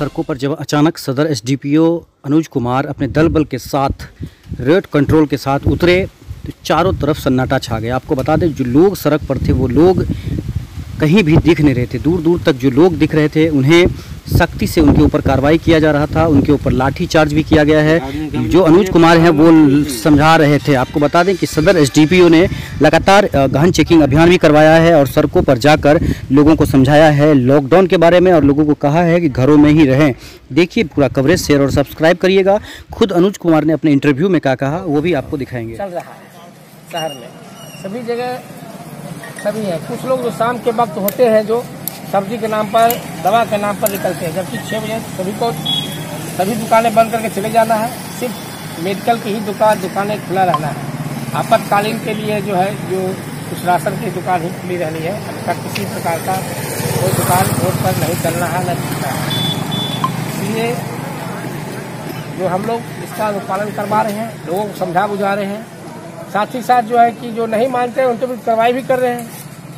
सड़कों पर जब अचानक सदर एसडीपीओ अनुज कुमार अपने दल बल के साथ रेड कंट्रोल के साथ उतरे तो चारों तरफ सन्नाटा छा गया। आपको बता दें, जो लोग सड़क पर थे वो लोग कहीं भी दिख नहीं रहे थे। दूर दूर तक जो लोग दिख रहे थे उन्हें सख्ती से उनके ऊपर कार्रवाई किया जा रहा था, उनके ऊपर लाठी चार्ज भी किया गया है। जो अनुज कुमार हैं वो समझा रहे थे। आपको बता दें कि सदर एसडीपीओ ने लगातार गहन चेकिंग अभियान भी करवाया है और सड़कों पर जाकर लोगों को समझाया है लॉकडाउन के बारे में और लोगों को कहा है कि घरों में ही रहें। देखिए पूरा कवरेज, शेयर और सब्सक्राइब करिएगा। खुद अनुज कुमार ने अपने इंटरव्यू में क्या कहा वो भी आपको दिखाएंगे। चल रहा है शहर में सभी जगह सभी है। कुछ लोग जो शाम के वक्त होते हैं जो सब्जी के नाम पर, दवा के नाम पर निकलते हैं, जबकि 6 बजे सभी दुकानें बंद करके चले जाना है। सिर्फ मेडिकल की ही दुकानें खुला रहना है। आपातकालीन के लिए जो है जो कुछ राशन की दुकान ही खुली रहनी है। अब किसी प्रकार का कोई दुकान रोड पर नहीं चलना है, न चलना है। इसलिए जो हम लोग इसका अनुपालन करवा रहे हैं, लोगों को समझा बुझा रहे हैं। साथ ही साथ जो है कि जो नहीं मानते हैं उनके भी कार्रवाई भी कर रहे हैं।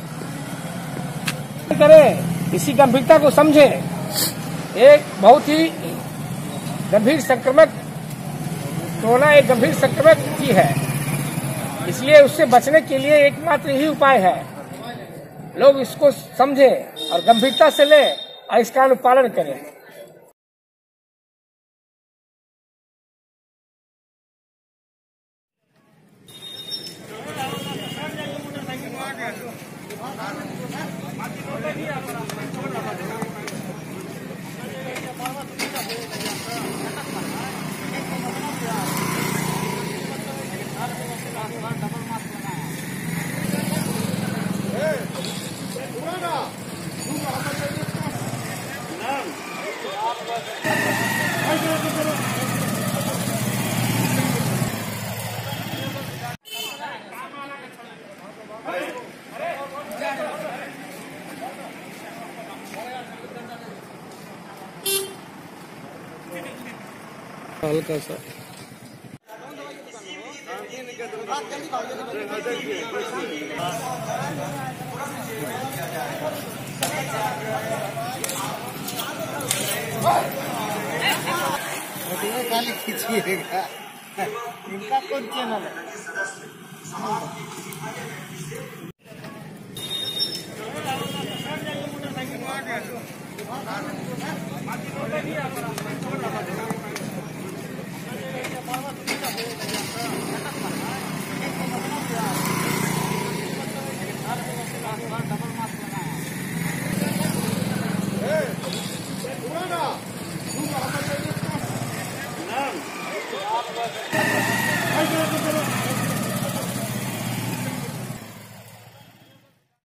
करें, इसी गंभीरता को समझे। एक बहुत ही गंभीर संक्रमक, कोरोना एक गंभीर संक्रमक ही है, इसलिए उससे बचने के लिए एकमात्र यही उपाय है। लोग इसको समझें और गंभीरता से लें और इसका अनुपालन करें। हल्का सा खींचिएगा। इनका कौन चैनल है?